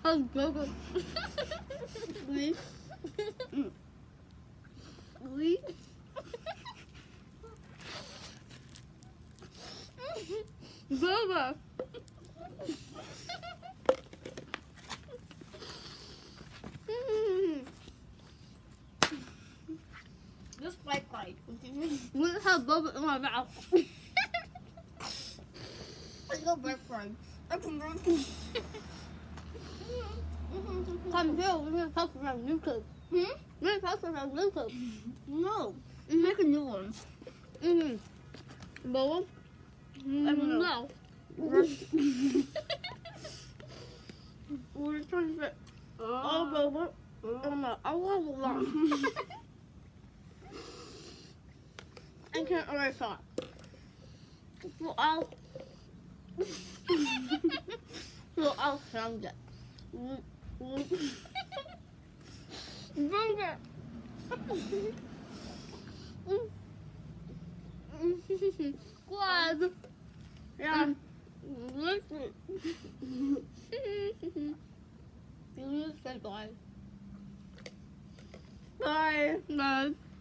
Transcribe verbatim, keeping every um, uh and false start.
Oh, go, go. Oui. Oui. Burger. Just like like. Look how bubble in my mouth. I go break fries. I can break. Come here, we're gonna post it on YouTube. Hmm? We're gonna post it on YouTube. No. Mm-hmm. Make a new one. Mm-hmm. Bubble? Mm. I don't know. We're trying to fit all bubble in my all along. I can't already thought. Well, I'll. Well, I'll sound it. Burger. Squad. Yeah. Listen. You just said bye. Bye. Bye.